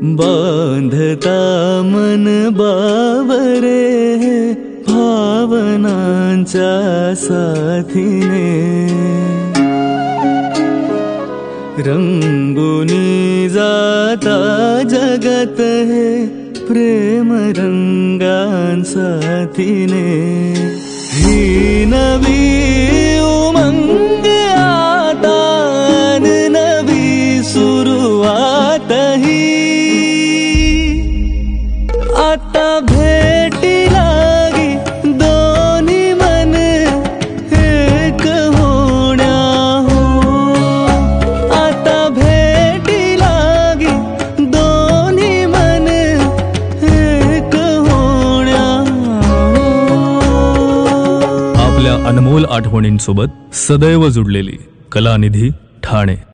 बांधता मन बावरे भावनांच्या साथीने, रंगुनी जाता जगत हे प्रेम रंगांसाथीने। ही नवी उमंग आता नवी सुरुवात ही, आता भेटी लागी दोन्ही मन एक होण्या हो, आता भेटी लागी दोन्ही मन एक होण्या हो। आपल्या अनमोल आठवणींसोबत सदैव जुडलेली कलानिधी ठाणे।